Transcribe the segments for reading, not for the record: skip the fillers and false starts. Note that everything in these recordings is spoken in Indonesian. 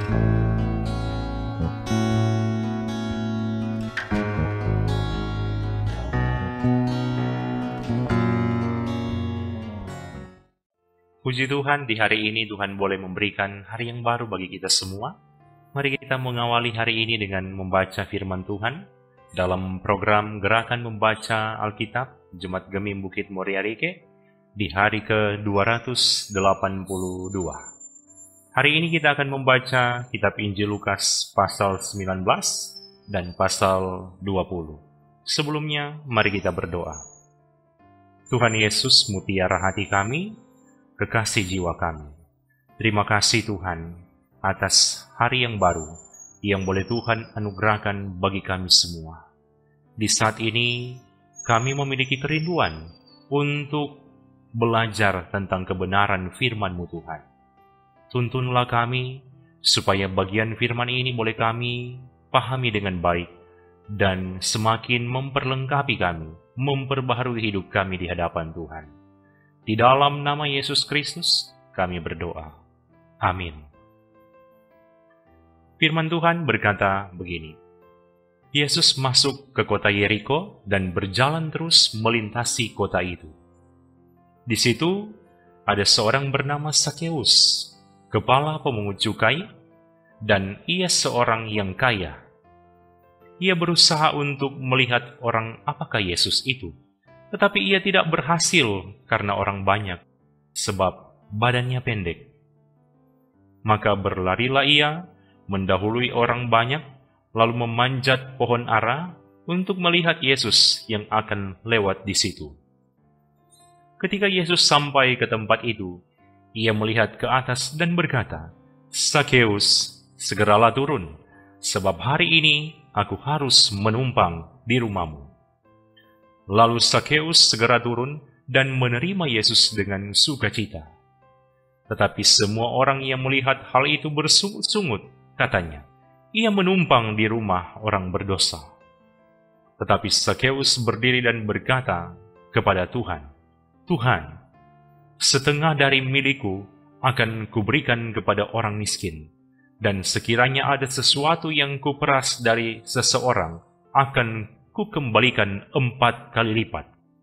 Puji Tuhan, di hari ini Tuhan boleh memberikan hari yang baru bagi kita semua. Mari kita mengawali hari ini dengan membaca firman Tuhan dalam program Gerakan Membaca Alkitab Jemaat Gemim Bukit Moriarike di hari ke-282. Hari ini kita akan membaca kitab Injil Lukas pasal 19 dan pasal 20. Sebelumnya, mari kita berdoa. Tuhan Yesus, mutiara hati kami, kekasih jiwa kami. Terima kasih Tuhan atas hari yang baru yang boleh Tuhan anugerahkan bagi kami semua. Di saat ini kami memiliki kerinduan untuk belajar tentang kebenaran firman-Mu Tuhan. Tuntunlah kami supaya bagian firman ini boleh kami pahami dengan baik dan semakin memperlengkapi kami, memperbaharui hidup kami di hadapan Tuhan. Di dalam nama Yesus Kristus, kami berdoa. Amin. Firman Tuhan berkata begini. Yesus masuk ke kota Yeriko dan berjalan terus melintasi kota itu. Di situ ada seorang bernama Sakeus, kepala pemungut cukai, dan ia seorang yang kaya. Ia berusaha untuk melihat orang apakah Yesus itu. Tetapi ia tidak berhasil karena orang banyak, sebab badannya pendek. Maka berlarilah ia, mendahului orang banyak, lalu memanjat pohon ara untuk melihat Yesus yang akan lewat di situ. Ketika Yesus sampai ke tempat itu, ia melihat ke atas dan berkata, "Sakeus, segeralah turun, sebab hari ini aku harus menumpang di rumahmu." Lalu Sakeus segera turun dan menerima Yesus dengan sukacita. Tetapi semua orang yang melihat hal itu bersungut-sungut, katanya, ia menumpang di rumah orang berdosa. Tetapi Sakeus berdiri dan berkata kepada Tuhan, "Tuhan, setengah dari milikku akan kuberikan kepada orang miskin, dan sekiranya ada sesuatu yang kuperas dari seseorang, akan ku kembalikan 4 kali lipat."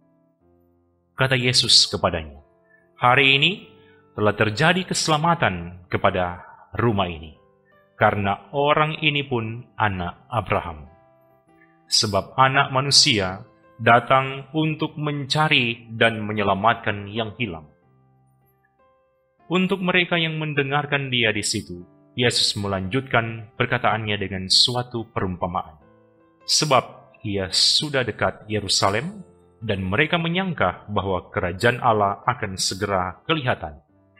Kata Yesus kepadanya, "Hari ini telah terjadi keselamatan kepada rumah ini, karena orang ini pun anak Abraham. Sebab anak manusia datang untuk mencari dan menyelamatkan yang hilang." Untuk mereka yang mendengarkan dia di situ, Yesus melanjutkan perkataannya dengan suatu perumpamaan. Sebab ia sudah dekat Yerusalem, dan mereka menyangka bahwa kerajaan Allah akan segera kelihatan.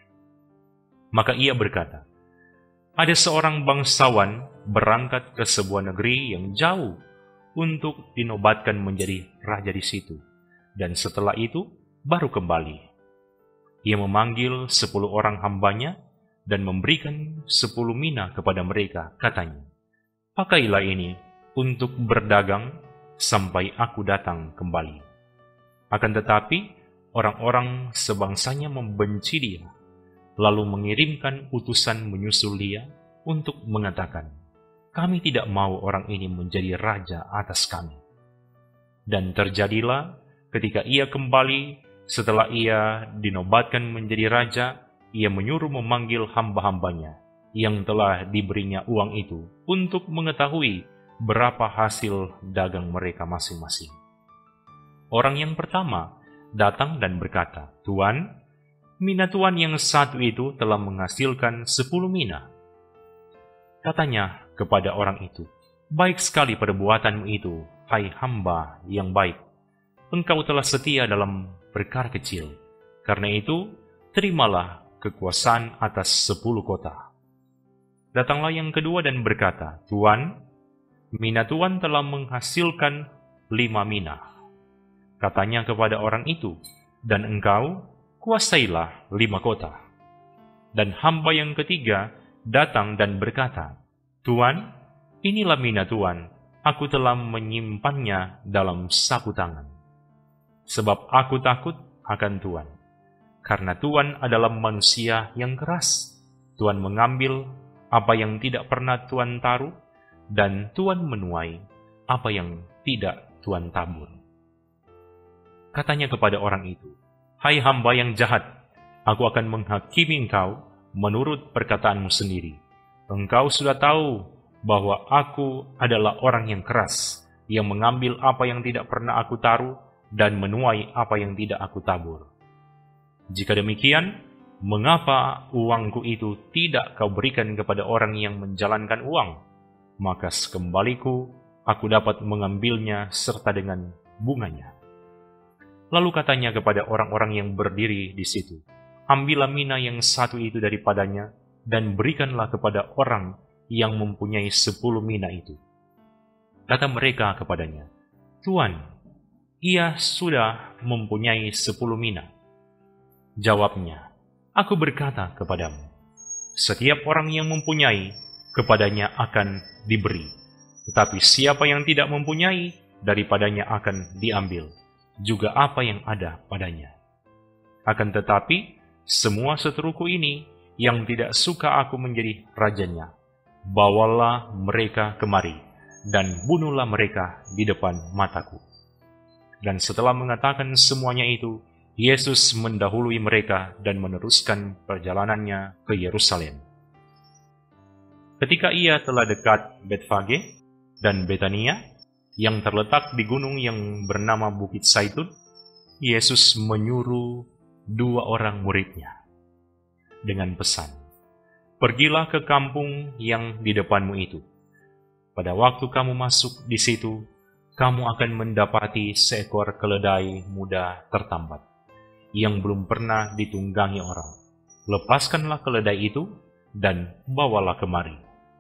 Maka ia berkata, ada seorang bangsawan berangkat ke sebuah negeri yang jauh untuk dinobatkan menjadi raja di situ, dan setelah itu baru kembali. Ia memanggil 10 orang hambanya dan memberikan 10 mina kepada mereka, katanya, "Pakailah ini untuk berdagang sampai aku datang kembali." Akan tetapi, orang-orang sebangsanya membenci dia, lalu mengirimkan utusan menyusul dia untuk mengatakan, "Kami tidak mau orang ini menjadi raja atas kami." Dan terjadilah ketika ia kembali, setelah ia dinobatkan menjadi raja, ia menyuruh memanggil hamba-hambanya yang telah diberinya uang itu untuk mengetahui berapa hasil dagang mereka masing-masing. Orang yang pertama datang dan berkata, "Tuan, mina tuan yang satu itu telah menghasilkan 10 mina." Katanya kepada orang itu, "Baik sekali perbuatanmu itu, hai hamba yang baik. Engkau telah setia dalam perkara kecil. Karena itu, terimalah kekuasaan atas 10 kota." Datanglah yang kedua dan berkata, "Tuan, mina tuan telah menghasilkan 5 mina." Katanya kepada orang itu, "Dan engkau kuasailah 5 kota." Dan hamba yang ketiga datang dan berkata, "Tuan, inilah mina tuan, aku telah menyimpannya dalam saku tangan. Sebab aku takut akan Tuan, karena Tuan adalah manusia yang keras. Tuan mengambil apa yang tidak pernah Tuhan taruh, dan Tuhan menuai apa yang tidak Tuhan tabur. Katanya kepada orang itu, "Hai hamba yang jahat, aku akan menghakimi engkau menurut perkataanmu sendiri. Engkau sudah tahu bahwa aku adalah orang yang keras, yang mengambil apa yang tidak pernah aku taruh dan menuai apa yang tidak aku tabur. Jika demikian, mengapa uangku itu tidak kau berikan kepada orang yang menjalankan uang? Maka sekembaliku aku dapat mengambilnya serta dengan bunganya." Lalu katanya kepada orang-orang yang berdiri di situ, "Ambillah mina yang satu itu daripadanya, dan berikanlah kepada orang yang mempunyai 10 mina itu." Kata mereka kepadanya, "Tuan, ia sudah mempunyai 10 mina." Jawabnya, "Aku berkata kepadamu, setiap orang yang mempunyai, kepadanya akan diberi. Tetapi siapa yang tidak mempunyai, daripadanya akan diambil juga apa yang ada padanya. Akan tetapi, semua seteruku ini yang tidak suka aku menjadi rajanya, bawalah mereka kemari, dan bunuhlah mereka di depan mataku." Dan setelah mengatakan semuanya itu, Yesus mendahului mereka dan meneruskan perjalanannya ke Yerusalem. Ketika ia telah dekat Betfage dan Betania, yang terletak di gunung yang bernama Bukit Zaitun, Yesus menyuruh 2 orang muridnya dengan pesan, "Pergilah ke kampung yang di depanmu itu. Pada waktu kamu masuk di situ, kamu akan mendapati seekor keledai muda tertambat, yang belum pernah ditunggangi orang. Lepaskanlah keledai itu dan bawalah kemari.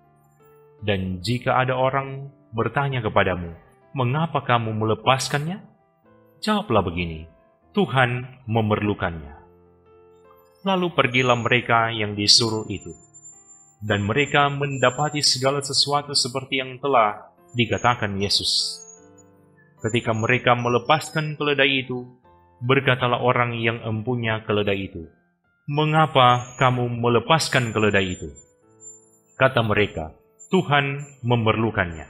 Dan jika ada orang bertanya kepadamu, 'Mengapa kamu melepaskannya?' jawablah begini, 'Tuhan memerlukannya.'" Lalu pergilah mereka yang disuruh itu, dan mereka mendapati segala sesuatu seperti yang telah dikatakan Yesus. Ketika mereka melepaskan keledai itu, berkatalah orang yang empunya keledai itu, "Mengapa kamu melepaskan keledai itu?" Kata mereka, "Tuhan memerlukannya."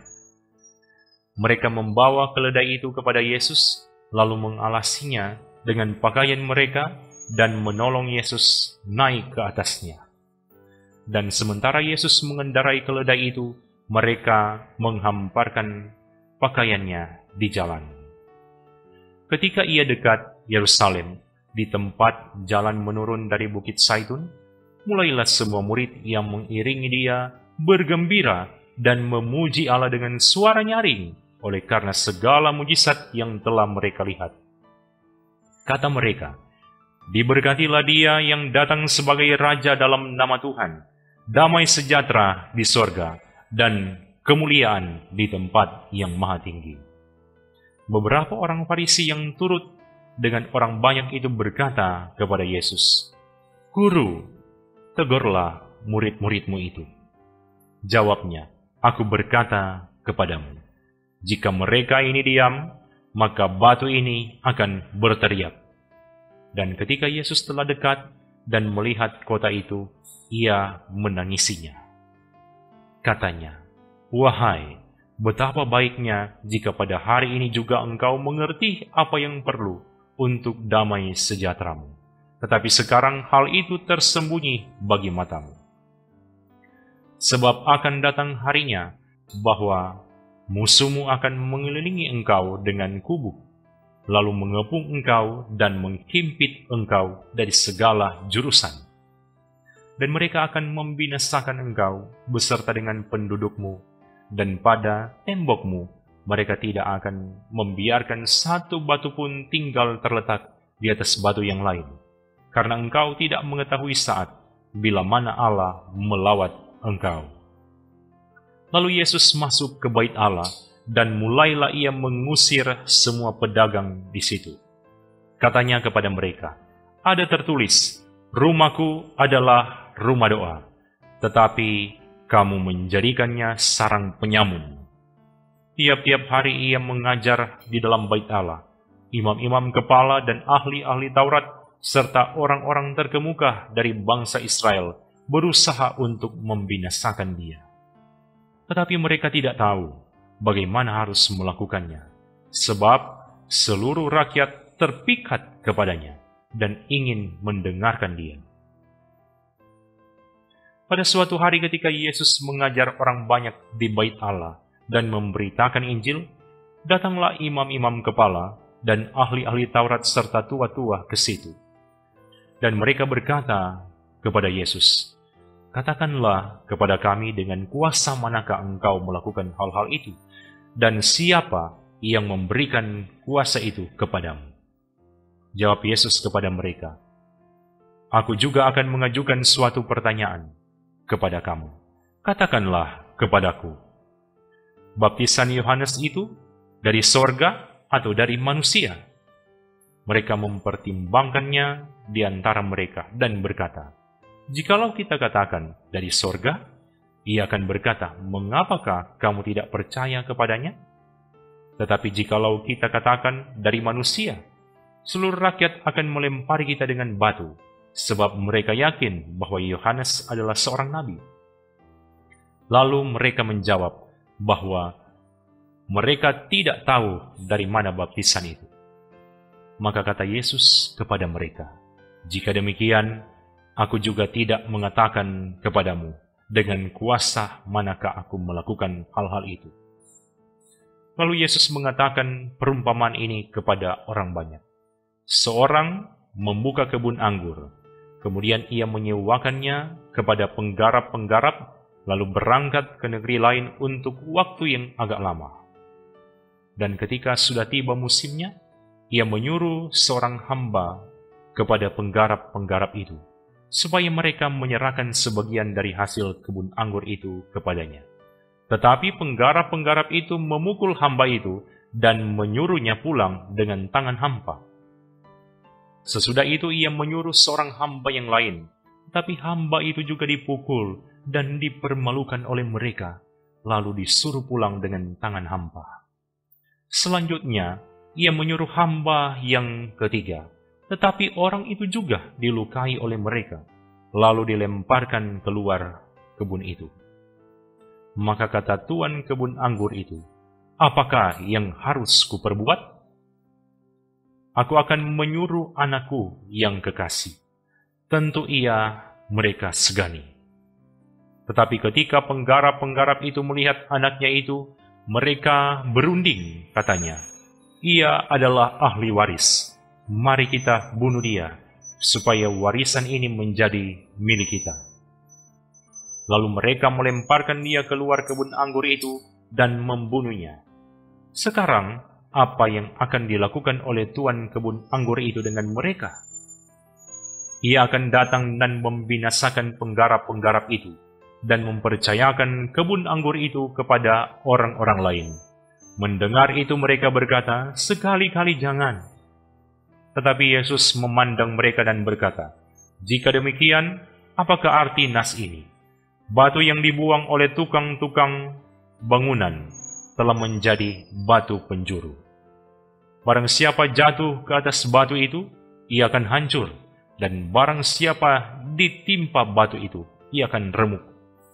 Mereka membawa keledai itu kepada Yesus, lalu mengalasinya dengan pakaian mereka dan menolong Yesus naik ke atasnya. Dan sementara Yesus mengendarai keledai itu, mereka menghamparkan pakaiannya di jalan. Ketika ia dekat Yerusalem, di tempat jalan menurun dari Bukit Zaitun, mulailah semua murid yang mengiringi dia bergembira dan memuji Allah dengan suara nyaring oleh karena segala mujizat yang telah mereka lihat. Kata mereka, "Diberkatilah dia yang datang sebagai Raja dalam nama Tuhan, damai sejahtera di sorga, dan kemuliaan di tempat yang maha tinggi." Beberapa orang Farisi yang turut dengan orang banyak itu berkata kepada Yesus, "Guru, tegurlah murid-muridmu itu." Jawabnya, "Aku berkata kepadamu, jika mereka ini diam, maka batu ini akan berteriak." Dan ketika Yesus telah dekat dan melihat kota itu, ia menangisinya. Katanya, "Wahai, betapa baiknya jika pada hari ini juga engkau mengerti apa yang perlu untuk damai sejahteramu. Tetapi sekarang hal itu tersembunyi bagi matamu. Sebab akan datang harinya bahwa musuhmu akan mengelilingi engkau dengan kubu, lalu mengepung engkau dan menghimpit engkau dari segala jurusan. Dan mereka akan membinasakan engkau beserta dengan pendudukmu, dan pada tembokmu mereka tidak akan membiarkan satu batu pun tinggal terletak di atas batu yang lain, karena engkau tidak mengetahui saat bila mana Allah melawat engkau." Lalu Yesus masuk ke bait Allah, dan mulailah ia mengusir semua pedagang di situ. Katanya kepada mereka, "Ada tertulis, rumahku adalah rumah doa, tetapi kamu menjadikannya sarang penyamun." Tiap-tiap hari ia mengajar di dalam bait Allah. Imam-imam kepala dan ahli-ahli Taurat, serta orang-orang terkemuka dari bangsa Israel, berusaha untuk membinasakan dia. Tetapi mereka tidak tahu bagaimana harus melakukannya, sebab seluruh rakyat terpikat kepadanya dan ingin mendengarkan dia. Pada suatu hari ketika Yesus mengajar orang banyak di Bait Allah dan memberitakan Injil, datanglah imam-imam kepala dan ahli-ahli Taurat serta tua-tua ke situ. Dan mereka berkata kepada Yesus, "Katakanlah kepada kami dengan kuasa manakah engkau melakukan hal-hal itu, dan siapa yang memberikan kuasa itu kepadamu?" Jawab Yesus kepada mereka, "Aku juga akan mengajukan suatu pertanyaan kepada kamu. Katakanlah kepadaku, baptisan Yohanes itu dari sorga atau dari manusia?" Mereka mempertimbangkannya di antara mereka dan berkata, "Jikalau kita katakan dari sorga," ia akan berkata, "Mengapakah kamu tidak percaya kepadanya? Tetapi jikalau kita katakan dari manusia, seluruh rakyat akan melempari kita dengan batu, sebab mereka yakin bahwa Yohanes adalah seorang nabi." Lalu mereka menjawab bahwa mereka tidak tahu dari mana baptisan itu. Maka kata Yesus kepada mereka, "Jika demikian, aku juga tidak mengatakan kepadamu dengan kuasa manakah aku melakukan hal-hal itu." Lalu Yesus mengatakan perumpamaan ini kepada orang banyak. Seorang membuka kebun anggur, kemudian ia menyewakannya kepada penggarap-penggarap, lalu berangkat ke negeri lain untuk waktu yang agak lama. Dan ketika sudah tiba musimnya, ia menyuruh seorang hamba kepada penggarap-penggarap itu, supaya mereka menyerahkan sebagian dari hasil kebun anggur itu kepadanya. Tetapi penggarap-penggarap itu memukul hamba itu dan menyuruhnya pulang dengan tangan hampa. Sesudah itu ia menyuruh seorang hamba yang lain, tapi hamba itu juga dipukul dan dipermalukan oleh mereka, lalu disuruh pulang dengan tangan hampa. Selanjutnya, ia menyuruh hamba yang ketiga, tetapi orang itu juga dilukai oleh mereka, lalu dilemparkan keluar kebun itu. Maka kata tuan kebun anggur itu, "Apakah yang harus kuperbuat? Aku akan menyuruh anakku yang kekasih. Tentu ia mereka segani." Tetapi ketika penggarap-penggarap itu melihat anaknya itu, mereka berunding, katanya, "Ia adalah ahli waris. Mari kita bunuh dia, supaya warisan ini menjadi milik kita." Lalu mereka melemparkan dia keluar kebun anggur itu dan membunuhnya. Sekarang, apa yang akan dilakukan oleh tuan kebun anggur itu dengan mereka? Ia akan datang dan membinasakan penggarap-penggarap itu, dan mempercayakan kebun anggur itu kepada orang-orang lain. Mendengar itu mereka berkata, "Sekali-kali jangan." Tetapi Yesus memandang mereka dan berkata, "Jika demikian, apakah arti nas ini? Batu yang dibuang oleh tukang-tukang bangunan telah menjadi batu penjuru. Barang siapa jatuh ke atas batu itu, ia akan hancur, dan barang siapa ditimpa batu itu, ia akan remuk."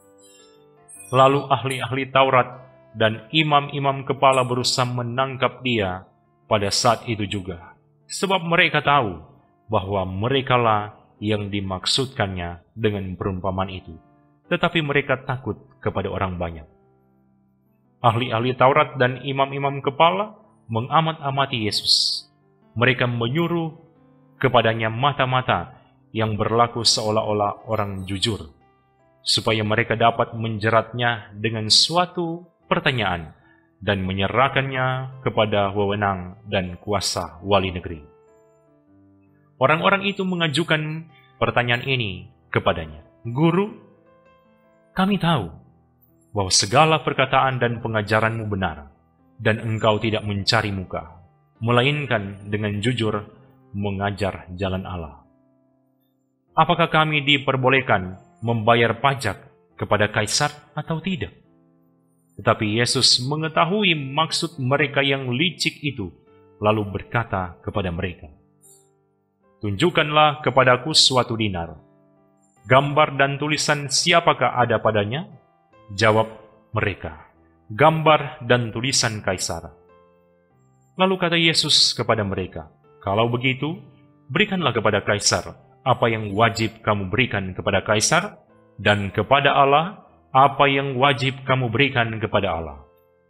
Lalu ahli-ahli Taurat dan imam-imam kepala berusaha menangkap dia pada saat itu juga, sebab mereka tahu bahwa merekalah yang dimaksudkannya dengan perumpamaan itu, tetapi mereka takut kepada orang banyak. Ahli-ahli Taurat dan imam-imam kepala mengamat-amati Yesus. Mereka menyuruh kepadanya mata-mata yang berlaku seolah-olah orang jujur, supaya mereka dapat menjeratnya dengan suatu pertanyaan dan menyerahkannya kepada wewenang dan kuasa wali negeri. Orang-orang itu mengajukan pertanyaan ini kepadanya, "Guru, kami tahu bahwa segala perkataan dan pengajaranmu benar, dan engkau tidak mencari muka, melainkan dengan jujur mengajar jalan Allah. Apakah kami diperbolehkan membayar pajak kepada kaisar atau tidak?" Tetapi Yesus mengetahui maksud mereka yang licik itu, lalu berkata kepada mereka, "Tunjukkanlah kepadaku suatu dinar." gambar dan tulisan siapakah ada padanya? Jawab mereka, gambar dan tulisan Kaisar. Lalu kata Yesus kepada mereka, kalau begitu, berikanlah kepada Kaisar apa yang wajib kamu berikan kepada Kaisar, dan kepada Allah apa yang wajib kamu berikan kepada Allah.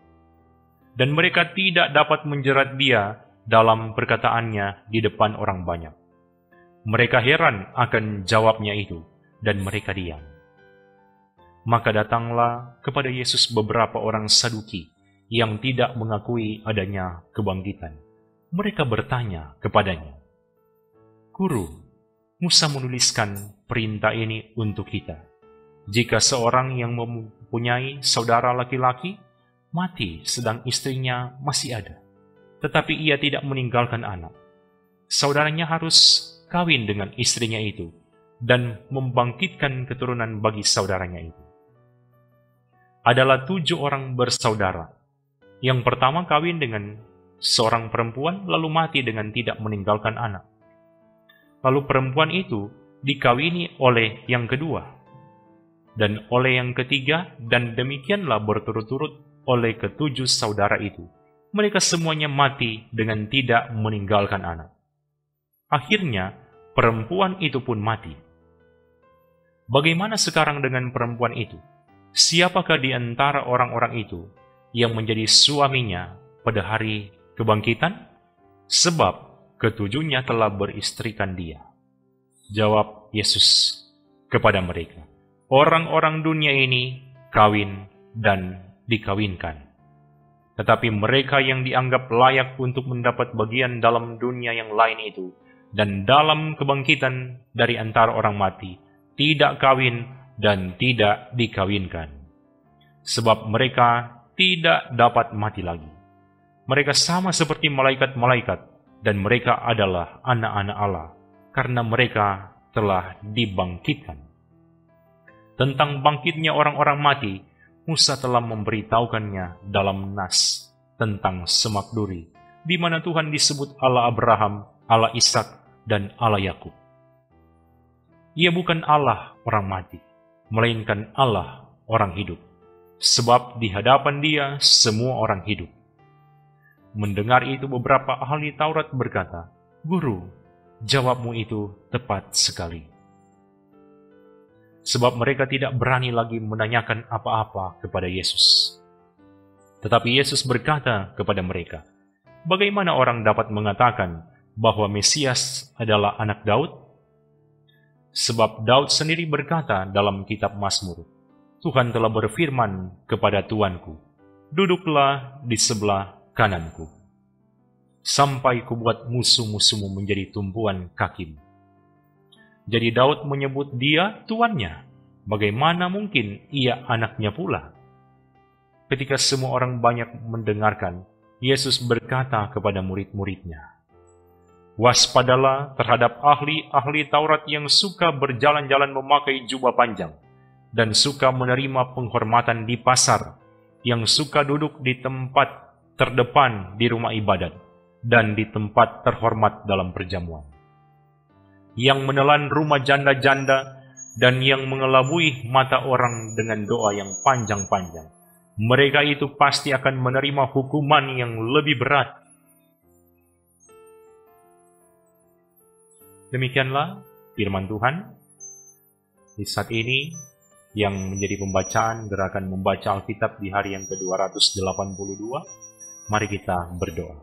Dan mereka tidak dapat menjerat dia dalam perkataannya di depan orang banyak. Mereka heran akan jawabnya itu, dan mereka diam. Maka datanglah kepada Yesus beberapa orang Saduki yang tidak mengakui adanya kebangkitan. Mereka bertanya kepadanya, Guru, Musa menuliskan perintah ini untuk kita. Jika seorang yang mempunyai saudara laki-laki mati sedang istrinya masih ada, tetapi ia tidak meninggalkan anak, saudaranya harus kawin dengan istrinya itu dan membangkitkan keturunan bagi saudaranya itu. Adalah 7 orang bersaudara. Yang pertama kawin dengan seorang perempuan lalu mati dengan tidak meninggalkan anak. Lalu perempuan itu dikawini oleh yang kedua dan oleh yang ketiga, dan demikianlah berturut-turut oleh ke-7 saudara itu. Mereka semuanya mati dengan tidak meninggalkan anak. Akhirnya perempuan itu pun mati. Bagaimana sekarang dengan perempuan itu? Siapakah di antara orang-orang itu yang menjadi suaminya pada hari kebangkitan? Sebab ke-7-nya telah beristrikan dia. Jawab Yesus kepada mereka, orang-orang dunia ini kawin dan dikawinkan. Tetapi mereka yang dianggap layak untuk mendapat bagian dalam dunia yang lain itu, dan dalam kebangkitan dari antara orang mati, tidak kawin dan tidak dikawinkan. Sebab mereka tidak dapat mati lagi. Mereka sama seperti malaikat-malaikat, dan mereka adalah anak-anak Allah, karena mereka telah dibangkitkan. Tentang bangkitnya orang-orang mati, Musa telah memberitahukannya dalam nas tentang semak duri, di mana Tuhan disebut Allah Abraham, Allah Ishak, dan Allah Yakub. Ia bukan Allah orang mati, melainkan Allah orang hidup, sebab di hadapan Dia semua orang hidup. Mendengar itu beberapa ahli Taurat berkata, Guru, jawabmu itu tepat sekali. Sebab mereka tidak berani lagi menanyakan apa-apa kepada Yesus. Tetapi Yesus berkata kepada mereka, bagaimana orang dapat mengatakan bahwa Mesias adalah anak Daud? Sebab Daud sendiri berkata dalam kitab Mazmur, Tuhan telah berfirman kepada Tuanku, duduklah di sebelah kananku, sampai kubuat musuh-musuhmu menjadi tumpuan kakimu. Jadi Daud menyebut dia tuannya. Bagaimana mungkin ia anaknya pula? Ketika semua orang banyak mendengarkan, Yesus berkata kepada murid-muridnya, waspadalah terhadap ahli-ahli Taurat yang suka berjalan-jalan memakai jubah panjang dan suka menerima penghormatan di pasar, yang suka duduk di tempat terdepan di rumah ibadat dan di tempat terhormat dalam perjamuan, yang menelan rumah janda-janda dan yang mengelabui mata orang dengan doa yang panjang-panjang. Mereka itu pasti akan menerima hukuman yang lebih berat. Demikianlah firman Tuhan. Di saat ini yang menjadi pembacaan gerakan membaca Alkitab di hari yang ke-282, mari kita berdoa.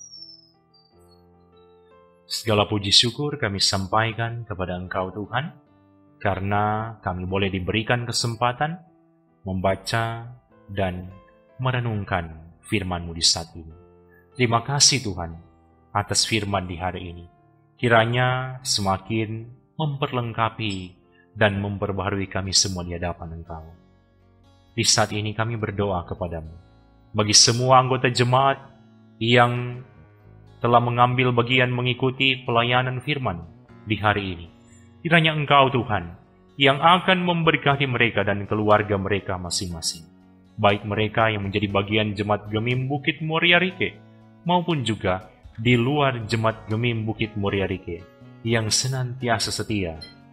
Segala puji syukur kami sampaikan kepada Engkau Tuhan, karena kami boleh diberikan kesempatan membaca dan merenungkan firman-Mu di saat ini. Terima kasih Tuhan atas firman di hari ini. Kiranya semakin memperlengkapi dan memperbaharui kami semua di hadapan Engkau. Di saat ini kami berdoa kepadamu, bagi semua anggota jemaat yang telah mengambil bagian mengikuti pelayanan firman di hari ini. Kiranya Engkau Tuhan yang akan memberkati mereka dan keluarga mereka masing-masing. Baik mereka yang menjadi bagian Jemaat Gemim Bukit Muria Rike, maupun juga di luar Jemaat Gemim Bukit Muria Rike, yang senantiasa setia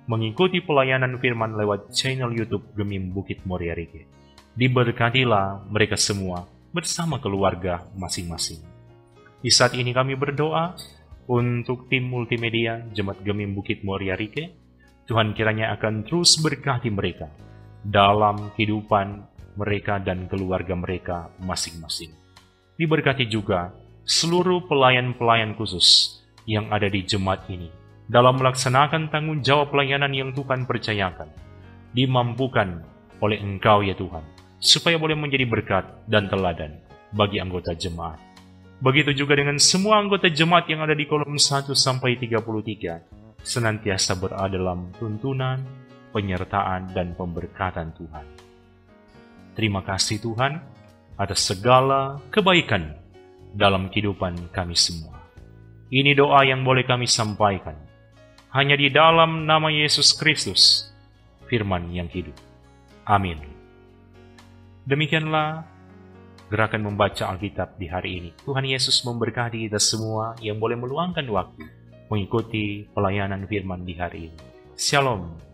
mengikuti pelayanan firman lewat channel YouTube Gemim Bukit Moria Rike. Diberkatilah mereka semua bersama keluarga masing-masing. Di saat ini kami berdoa untuk tim multimedia Jemaat Gemim Bukit Moria Rike. Tuhan kiranya akan terus berkati mereka dalam kehidupan mereka dan keluarga mereka masing-masing. Diberkati juga seluruh pelayan-pelayan khusus yang ada di jemaat ini dalam melaksanakan tanggung jawab pelayanan yang Tuhan percayakan. Dimampukan oleh Engkau ya Tuhan, supaya boleh menjadi berkat dan teladan bagi anggota jemaat. Begitu juga dengan semua anggota jemaat yang ada di kolom 1 sampai 33, senantiasa berada dalam tuntunan, penyertaan, dan pemberkatan Tuhan. Terima kasih Tuhan atas segala kebaikan dalam kehidupan kami semua. Ini doa yang boleh kami sampaikan hanya di dalam nama Yesus Kristus, firman yang hidup. Amin. Demikianlah gerakan membaca Alkitab di hari ini. Tuhan Yesus memberkati kita semua yang boleh meluangkan waktu mengikuti pelayanan firman di hari ini. Shalom.